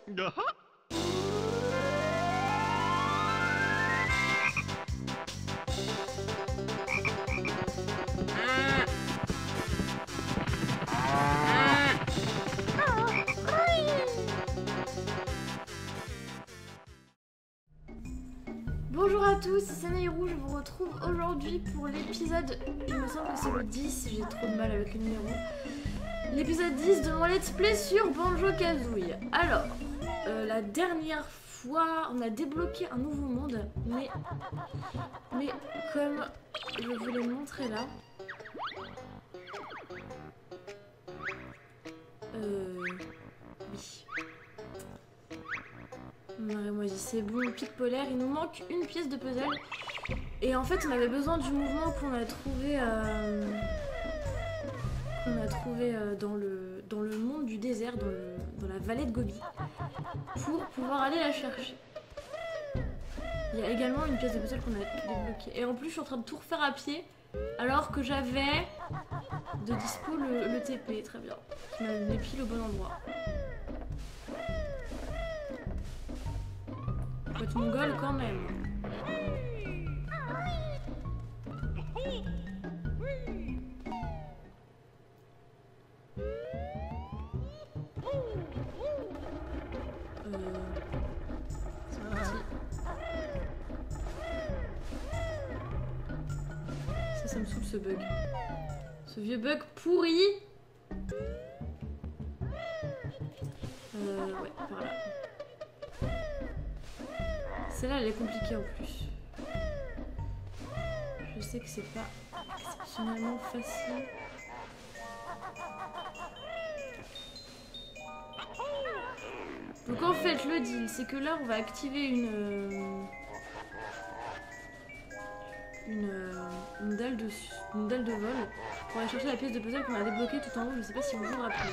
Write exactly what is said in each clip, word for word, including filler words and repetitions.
Bonjour à tous, c'est Sanaïrou, je vous retrouve aujourd'hui pour l'épisode, il me semble que c'est le dix, j'ai trop de mal avec le numéro. L'épisode dix de mon let's play sur Banjo-Kazooie. Alors, euh, la dernière fois, on a débloqué un nouveau monde, mais, mais comme je vous l'ai montré là, euh, oui. Moi je dis c'est bon, pic polaire, il nous manque une pièce de puzzle. Et en fait on avait besoin du mouvement qu'on a trouvé euh, qu'on a trouvé euh, dans, le, dans le monde du désert, dans, le, dans la vallée de Gobi, pour pouvoir aller la chercher. Il y a également une pièce de puzzle qu'on a débloquée. Et en plus je suis en train de tout refaire à pied alors que j'avais de dispo le, le T P, très bien, qui m'a mis pile au bon endroit. Faut être mongol quand même. Euh... C'est parti. Ça, ça me saoule ce bug. Ce vieux bug pourri. Euh... Ouais, par là. Celle-là, elle est compliquée en plus. Je sais que c'est pas exceptionnellement facile. Donc en fait, le deal, c'est que là, on va activer une... Une, une, dalle de, une dalle de vol pour aller chercher la pièce de puzzle qu'on a débloquée tout en haut. Je sais pas si on vous rappelle.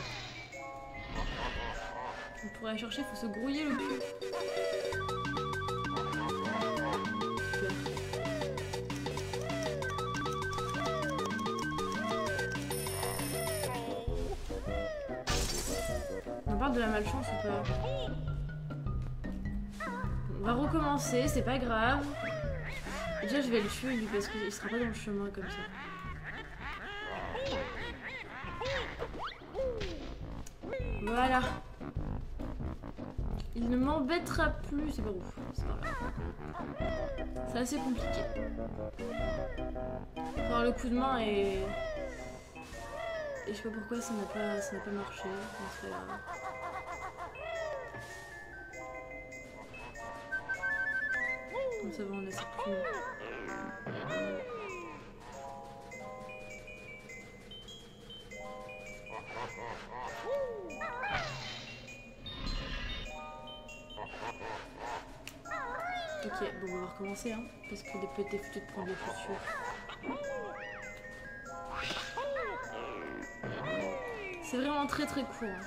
Donc pour aller chercher, il faut se grouiller le cul. On parle de la malchance ou pas? On va recommencer, c'est pas grave. Déjà je vais le tuer lui parce qu'il sera pas dans le chemin comme ça. Voilà. Il ne m'embêtera plus, c'est pas ouf, c'est pas grave. C'est assez compliqué. Enfin, le coup de main est... Et je sais pas pourquoi ça n'a pas, ça n'a pas marché. C'est pas grave. Comme ça va, on a cette plume. Ok, bon on va recommencer hein, parce que les petits foutus de prendre les chaussures. C'est vraiment très très court. Hein.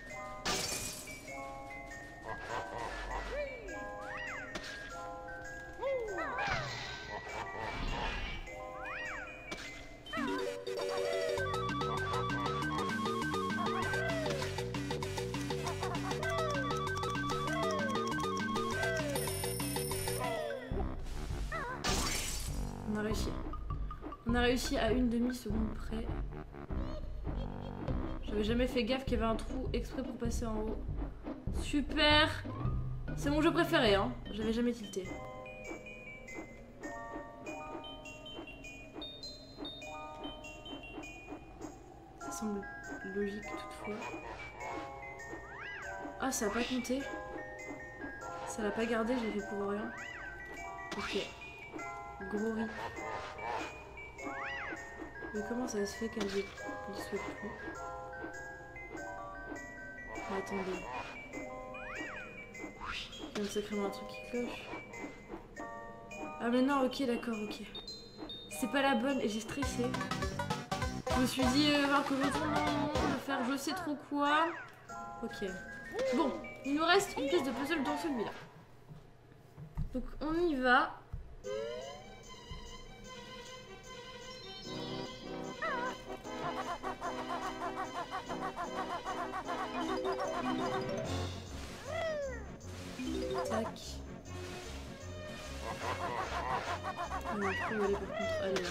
On a réussi. On a réussi à une demi-seconde près. J'avais jamais fait gaffe qu'il y avait un trou exprès pour passer en haut. Super! C'est mon jeu préféré, hein. J'avais jamais tilté. Ça semble logique toutefois. Ah, ça a pas compté. Ça l'a pas gardé, j'ai fait pour rien. Ok. Gros riz. Mais comment ça se fait qu'elle n'y soit plus? Oh, attendez. Il y a sacrément un truc qui cloche. Ah mais non, ok, d'accord, ok. C'est pas la bonne et j'ai stressé. Je me suis dit, euh, alors que je retourne de faire je sais trop quoi. Ok. Bon, il nous reste une pièce de puzzle dans celui-là. Donc on y va. je peux y aller par contre. Allez là.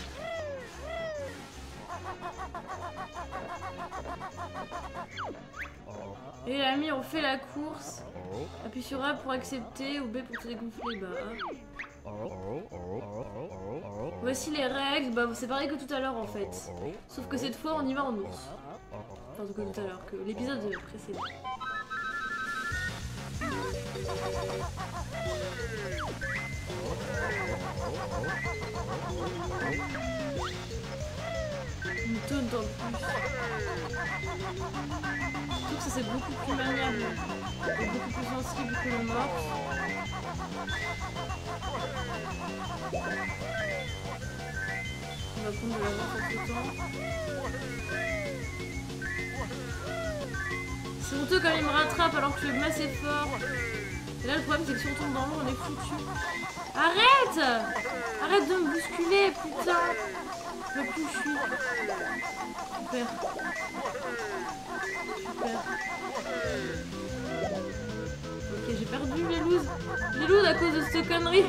Et l'ami, on fait la course. Appuie sur A pour accepter ou B pour te dégonfler. Bah A. Voici les règles. Bah c'est pareil que tout à l'heure en fait. Sauf que cette fois on y va en ours. Enfin que tout à l'heure, que l'épisode précédent. Une tonne en plus. Je trouve que ça c'est beaucoup plus maniable et beaucoup plus sensible que le morse. On va prendre de l'avance en tout temps. C'est honteux quand il me rattrape alors que je fais assez fort. Et là le problème c'est que si on tombe dans l'eau on est foutu. Arrête! Arrête de me bousculer, putain! Je veux plus, je suis. Super. Super. Ok, j'ai perdu les looses. Les looses à cause de cette connerie.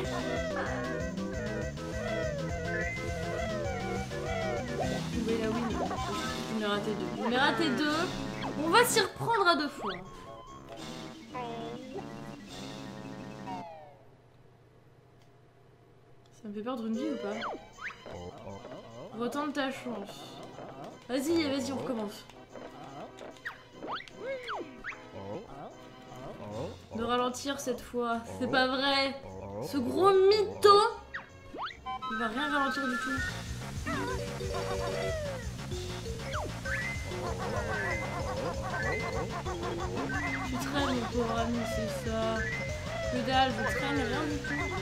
Oui, là, oui. J'en ai raté deux. J'en ai raté deux. On va s'y reprendre à deux fois. Ça me fait perdre une vie ou pas? Retente ta chance. Vas-y, vas-y, on recommence. De ralentir cette fois. C'est pas vrai. Ce gros mytho. Il va rien ralentir du tout. Tu traînes, mon pauvre ami, c'est ça. Que dalle, je traîne rien du tout.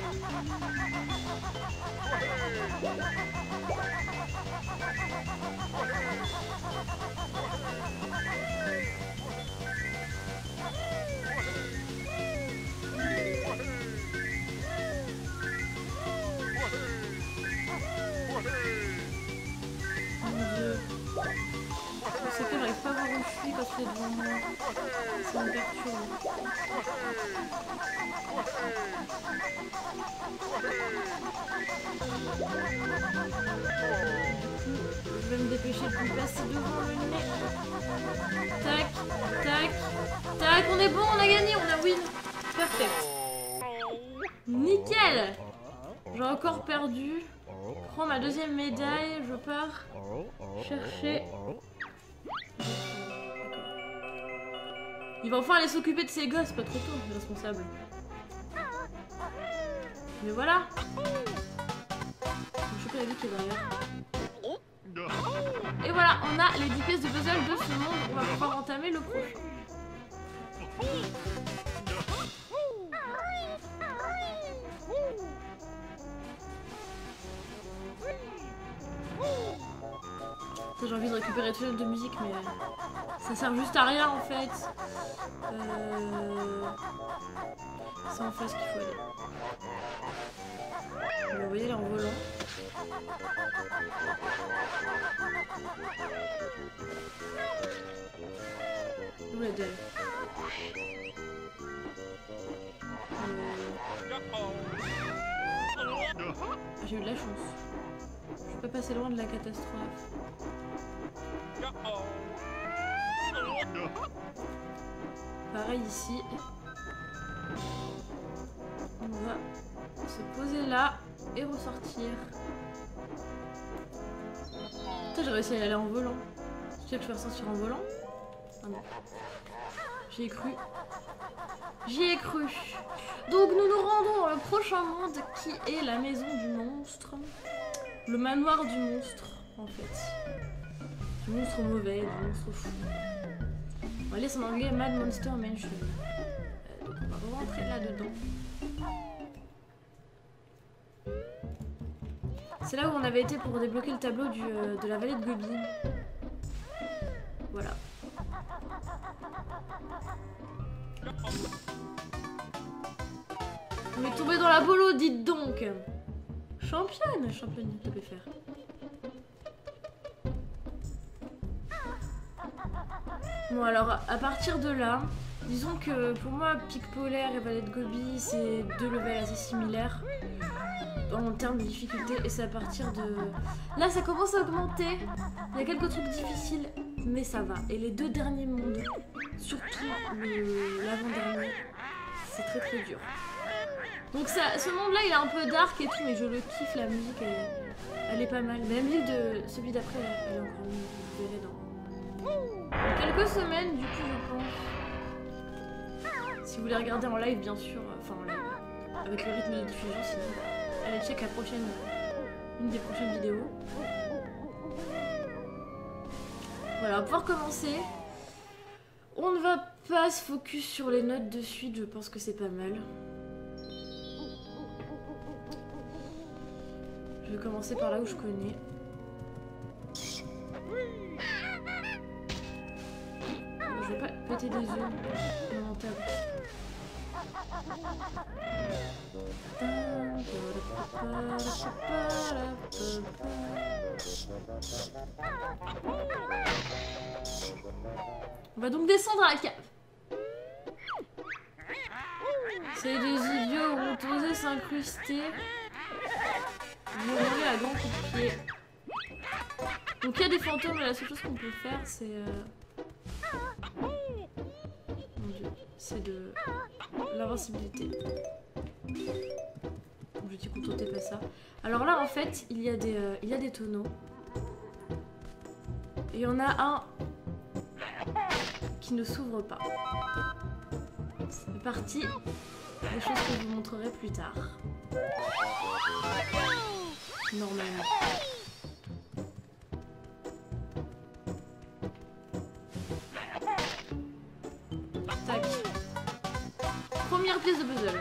Mon Dieu. C'est que j'arrive pas à voir où je suis quand tu es devant moi. Ça me perturbe. Je vais me dépêcher de me placer devant le nez. Tac, tac, tac. On est bon, on a gagné, on a win. Parfait. Nickel. J'ai encore perdu. Je prends ma deuxième médaille. Je pars chercher. Il va enfin aller s'occuper de ses gosses, pas trop tôt, le responsable. Mais voilà. Je choper la vie qui est derrière. Et voilà, on a les dix pièces de puzzle de ce monde. On va pouvoir entamer le prochain. J'ai envie de récupérer tout le de musique, mais ça sert juste à rien en fait. Euh... C'est en face qu'il faut aller. On va envoyer là en volant. Où la dalle? euh... J'ai eu de la chance. Je suis pas passé loin de la catastrophe. Pareil ici. On va se poser là et ressortir. Putain, j'ai réussi à aller en volant. Tu sais que je vais ressortir en volant? Ah non. J'y ai cru. J'y ai cru. Donc nous nous rendons dans le prochain monde qui est la maison du monstre. Le manoir du monstre, en fait. Du monstre mauvais, du monstre fou. On va lire en anglais Mad Monster Mansion. Euh, donc on va rentrer là-dedans. C'est là où on avait été pour débloquer le tableau du, euh, de la vallée de Gobi. Voilà. On est tombé dans la bolo, dites donc. Championne, championne, tu peux faire. Bon alors, à partir de là, Disons que pour moi, Pic Polaire et Vallée de Gobi, c'est deux levels assez similaires en termes de difficulté. Et c'est à partir de... Là, ça commence à augmenter. Il y a quelques trucs difficiles, mais ça va. Et les deux derniers mondes, surtout l'avant-dernier, c'est très très dur. Donc ça, ce monde-là, il est un peu dark et tout, mais je le kiffe, la musique, elle, elle est pas mal. Même l'île de celui d'après, elle est encore mieux, vous verrez dans... dans quelques semaines, du coup, je pense. Si vous voulez regarder en live, bien sûr, enfin en live, avec le rythme de diffusion, sinon, allez check la prochaine, une des prochaines vidéos. Voilà, on va pouvoir commencer. On ne va pas se focus sur les notes de suite, je pense que c'est pas mal. Je vais commencer par là où je connais. Je vais pas péter des œufs dans mon table. On va donc descendre à la cave. C'est des idiots ont osé s'incruster. Vous voyez à grand coup de pied. Donc il y a des fantômes et la seule chose qu'on peut faire c'est... Euh... Mon dieu, c'est de l'invincibilité. Je me suis contentée pas ça. Alors là en fait il y a des, euh, il y a des tonneaux. Et il y en a un qui ne s'ouvre pas. C'est parti. Des choses que je vous montrerai plus tard. Normalement. Tac. Première pièce de puzzle.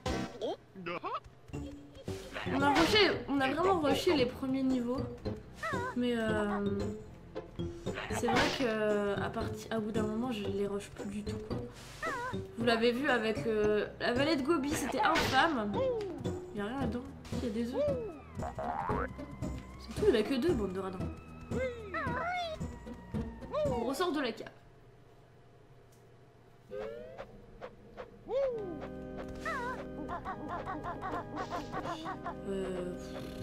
On a rushé, on a vraiment rushé les premiers niveaux. Mais euh, c'est vrai que à partir, à bout d'un moment, je les rush plus du tout quoi. Vous l'avez vu avec euh, la vallée de Gobi, c'était infâme. Il y a rien là-dedans. Il y a des œufs. C'est tout, il n'y a que deux bandes de radins. On ressort de la cave. Euh...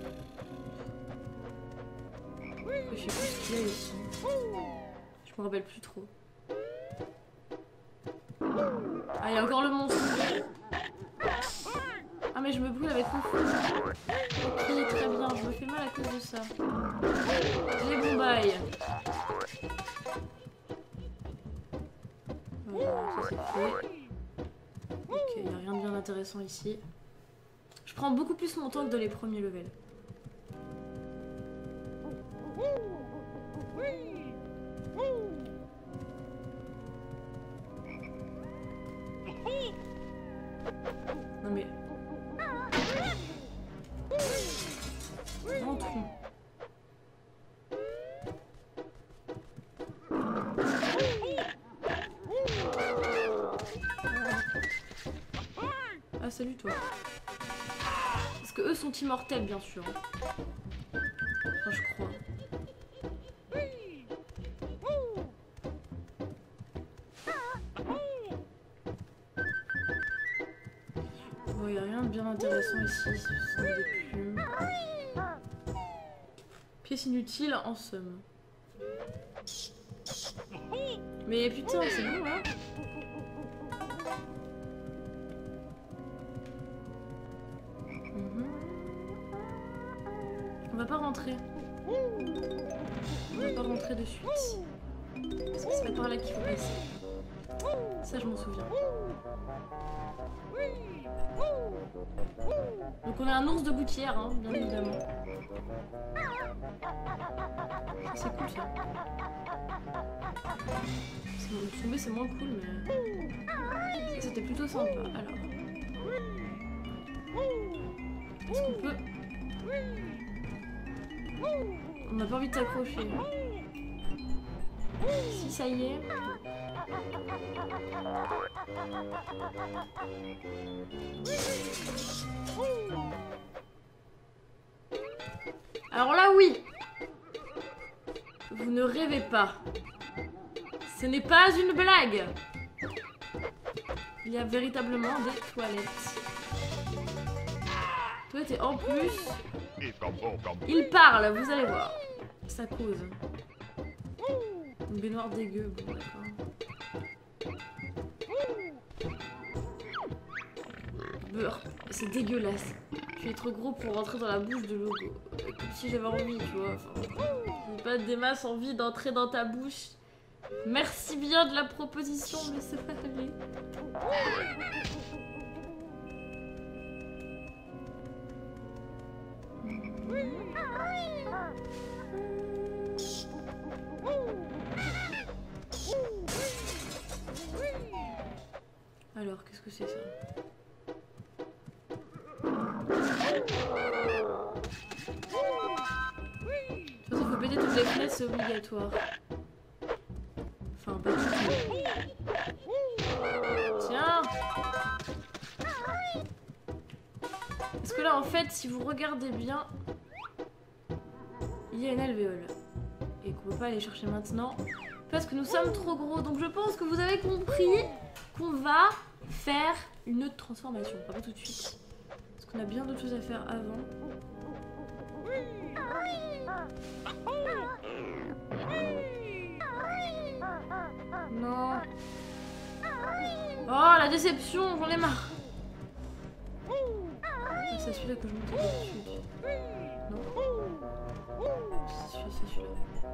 Je sais plus ce qu'il y a ici. Je me rappelle plus trop. Ah, il y a encore le monstre. Ah, mais je me brûle avec mon fou. Ok, très bien, je me fais mal à cause de ça. Les bombailles. Voilà, ça c'est fait. Ok, il n'y a rien de bien intéressant ici. Je prends beaucoup plus mon temps que dans les premiers levels. Non mais... Rentrons. Ah salut toi. Parce que eux sont immortels bien sûr. Enfin je crois. Il n'y a rien de bien intéressant ici, ce sont des plumes. Pièce inutile en somme. Mais putain, c'est bon là. Mm-hmm. On va pas rentrer. On va pas rentrer de suite. Parce que c'est pas par là qu'il faut passer. Ça, je m'en souviens. Donc on a un ours de gouttière, hein, bien évidemment. C'est cool ça. Le tomber c'est moins cool, mais c'était plutôt sympa. Alors, est-ce qu'on peut... On n'a pas envie de s'accrocher. Si ça y est. Alors là oui. Vous ne rêvez pas. Ce n'est pas une blague. Il y a véritablement des toilettes. Toilettes et en plus, il parle, vous allez voir. Ça cause. Une baignoire dégueu, bon d'accord. Beurre, c'est dégueulasse. Tu es trop gros pour rentrer dans la bouche de Logo. Comme si j'avais envie, tu vois. Enfin, j'ai pas des masses envie d'entrer dans ta bouche. Merci bien de la proposition, mais c'est pas aller. Alors, qu'est-ce que c'est ça? De toute façon, faut péter toutes les fenêtres, c'est obligatoire. Enfin, pas tout. Tiens! Parce que là, en fait, si vous regardez bien, il y a une alvéole. Et qu'on peut pas aller chercher maintenant. Parce que nous sommes trop gros. Donc je pense que vous avez compris qu'on va faire une autre transformation. Pas tout de suite. Parce qu'on a bien d'autres choses à faire avant. Non. Oh, la déception, j'en ai marre. Ah, c'est celui-là que je monte tout de suite. Non. C'est celui-là, c'est celui-là.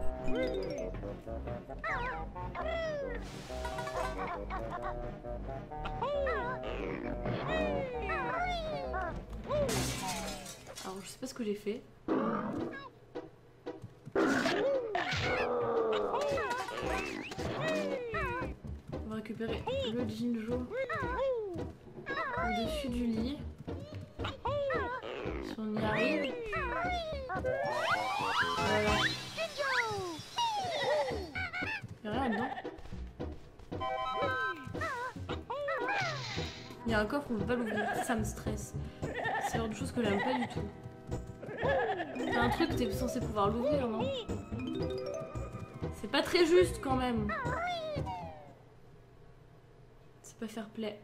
Alors, je sais pas ce que j'ai fait. On va récupérer le Jinjo au-dessus du lit. Si on y arrive. Voilà. Y'a rien là-dedans. Il y a un coffre, on peut pas l'ouvrir. Ça me stresse. C'est le genre de choses que j'aime pas du tout. T'as un truc, t'es censé pouvoir l'ouvrir, non? C'est pas très juste quand même. C'est pas fair play.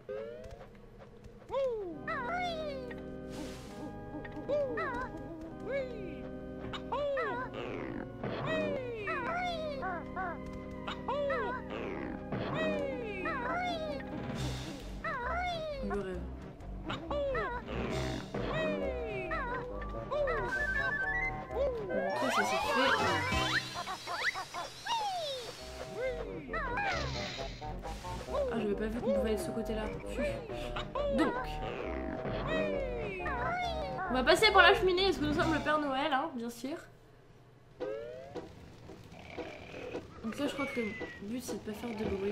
Le rêve. Après ça s'est fait. Ah, j'avais pas vu qu'on pouvait aller de ce côté-là. Donc, on va passer par la cheminée. Est-ce que nous sommes le Père Noël, hein, bien sûr. Donc là, je crois que le but c'est de pas faire de bruit.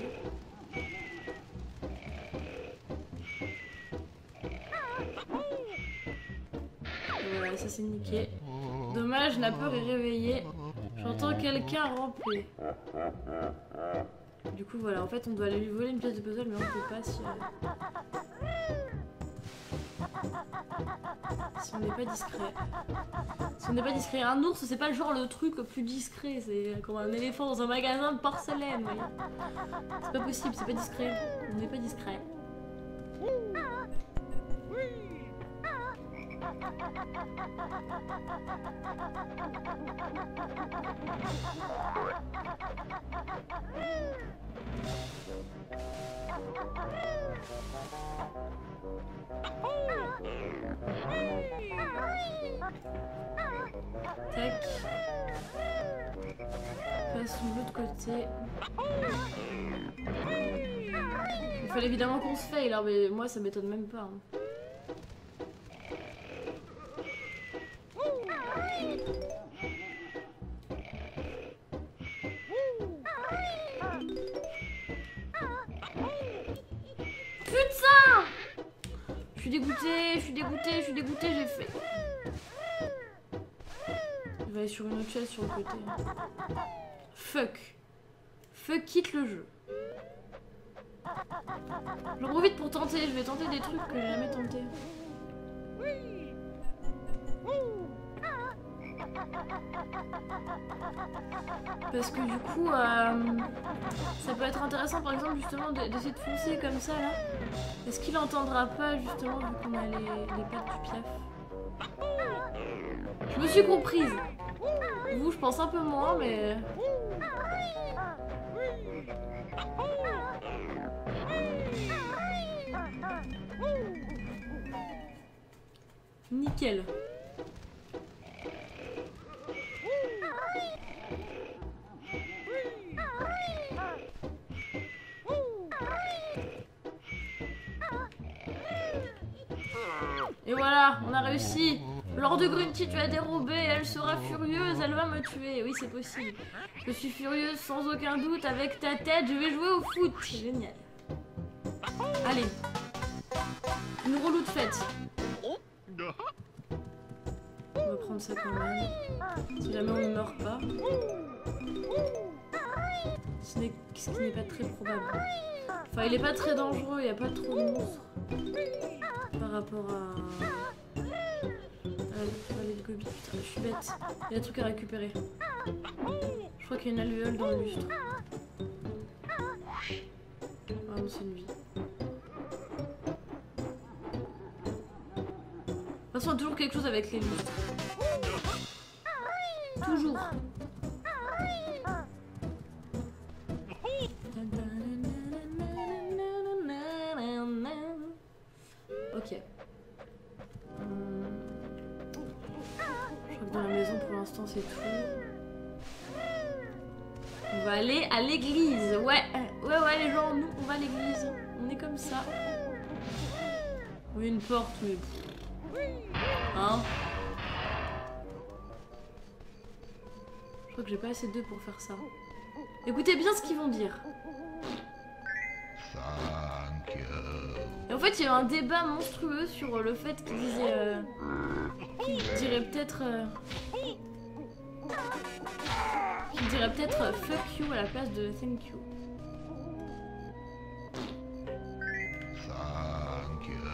Voilà, ça c'est niqué. Dommage, Napper est réveillé. J'entends quelqu'un ramper. Du coup, voilà, en fait, on doit aller lui voler une pièce de puzzle, mais on peut pas si, euh... si on n'est pas discret. Si on n'est pas discret, un ours, c'est pas le genre le truc le plus discret. C'est comme un éléphant dans un magasin de porcelaine. Voyez. C'est pas possible, c'est pas discret. On n'est pas discret. Tac. Passons de l'autre côté. Il fallait évidemment qu'on se faille là, mais moi ça m'étonne même pas. Hein. Putain! Je suis dégoûtée, je suis dégoûtée, je suis dégoûtée, j'ai fait. Je vais aller sur une autre chaise sur le côté. Fuck. Fuck, quitte le jeu. J'en profite pour tenter, je vais tenter des trucs que j'ai jamais tenté. Parce que du coup, euh, ça peut être intéressant par exemple justement d'essayer de foncer comme ça là. Est-ce qu'il entendra pas justement vu qu'on a les, les pattes du piaf? Je me suis comprise. Vous, je pense un peu moins, mais... Nickel. Et voilà, on a réussi. Lord Grunty, tu as dérobé, elle sera furieuse, elle va me tuer. Oui, c'est possible. Je suis furieuse sans aucun doute, avec ta tête, je vais jouer au foot. Génial. Allez. Une reloute faite. On va prendre ça quand même. Si jamais on ne meurt pas. Ce, n'est, ce qui n'est pas très probable. Enfin, il est pas très dangereux, il n'y a pas trop de monstres. Par rapport à... Allez, le gobi, putain, je suis bête. Il y a des trucs à récupérer. Je crois qu'il y a une alvéole dans le lustre. Ah non, c'est une vie. De toute façon, il y a toujours quelque chose avec les lustres. Toujours. Ok. Hum. Je crois que dans la maison pour l'instant c'est tout. On va aller à l'église. Ouais, ouais, ouais les gens, nous on va à l'église. On est comme ça. Oui, une porte, mais... Hein? Je crois que j'ai pas assez d'œufs pour faire ça. Écoutez bien ce qu'ils vont dire. Et en fait, il y a eu un débat monstrueux sur le fait qu'ils disaient... Euh, qu'ils diraient peut-être... Euh, qu'ils diraient peut-être euh, fuck you à la place de thank you. Thank you.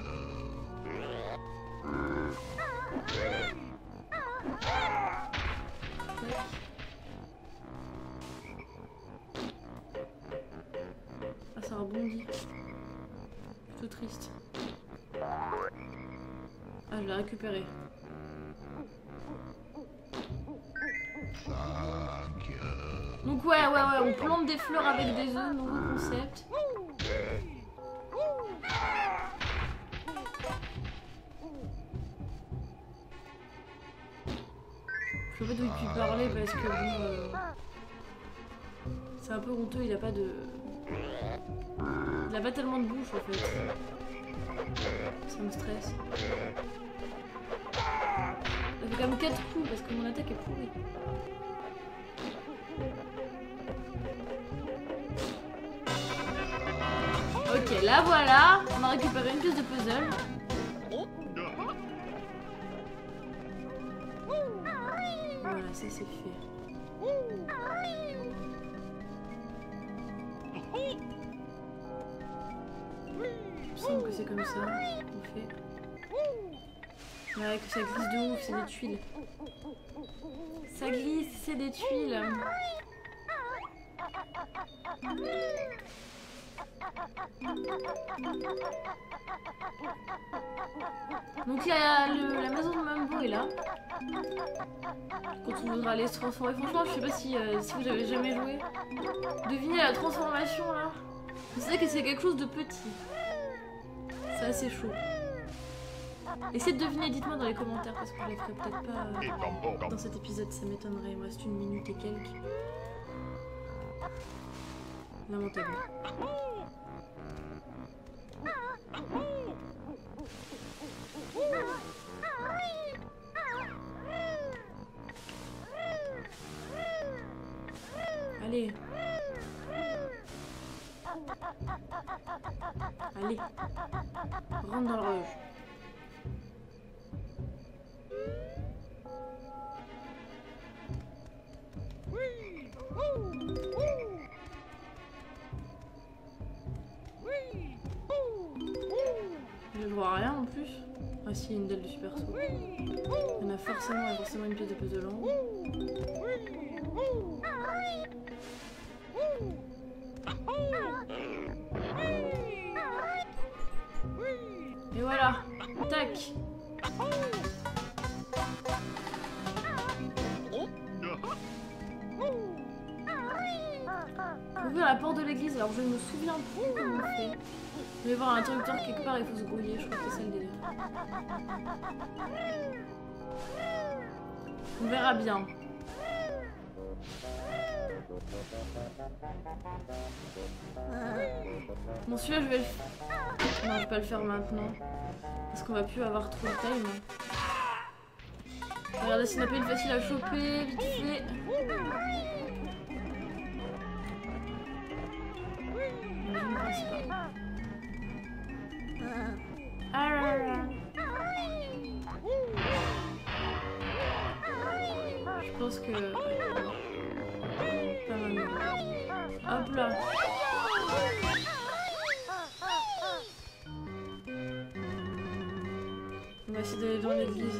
Ah, ça rebondit. Plutôt triste. Ah, je l'ai récupéré. Donc ouais, ouais, ouais, on plante des fleurs avec des œufs, nouveau concept. Je sais pas d'où il peut parler parce que bon... Euh, c'est un peu honteux, il a pas de... Il a pas tellement de bouche en fait. Ça me stresse. Ça fait quand même quatre coups parce que mon attaque est pourrie. Ok, là voilà, on a récupéré une pièce de puzzle. Voilà, ça c'est fait. Il me semble que c'est comme ça qu'on fait. Ouais, que ça glisse de ouf, c'est des tuiles. Ça glisse, c'est des tuiles. Donc il y a le, la maison de Mumbo est là. Quand on voudra aller se transformer. Franchement, je sais pas si, euh, si vous avez jamais joué. Devinez la transformation là. Vous savez que c'est quelque chose de petit. C'est assez chaud. Essayez de deviner, dites-moi dans les commentaires parce que je les ferai peut-être pas euh, dans cet épisode, ça m'étonnerait. Il me reste une minute et quelques. Lamentable. Allez. Allez. Rentre dans l'horloge. Je vois rien en plus. Ah si, il y a une dalle de super saut. Il y en a forcément, il y a forcément une pièce de puzzle en haut. Et voilà. Tac. Ouvrir la porte de l'église, alors je ne me souviens plus comment on fait. Je vais voir un interrupteur quelque part, il faut se grouiller, je crois que c'est ça le délire. On verra bien. Bon, celui-là, je vais le faire. Non, je vais pas le faire maintenant. Parce qu'on va plus avoir trop de time. Regardez, c'est une appel facile à choper, vite fait. Je ne pense pas. Ah là là. Je pense que... Pas maintenant. Hop là. On va essayer d'aller dans l'église.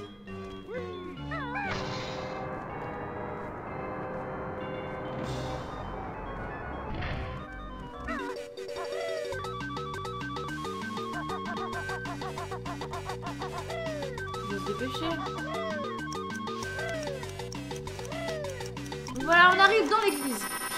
Dépêcher. Voilà, on arrive dans l'église.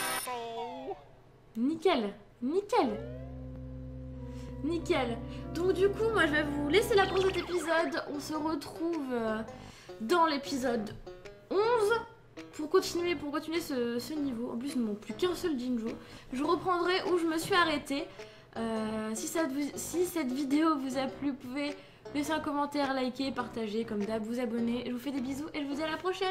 Nickel, nickel. Nickel. Donc du coup, moi je vais vous laisser là pour cet épisode. On se retrouve euh, dans l'épisode onze pour continuer, pour continuer ce, ce niveau. En plus, il ne manque plus qu'un seul Jinjo. Je reprendrai où je me suis arrêtée. Euh, si, ça, si cette vidéo vous a plu, vous pouvez laisser un commentaire, liker, partager, comme d'hab, vous abonner. Je vous fais des bisous et je vous dis à la prochaine.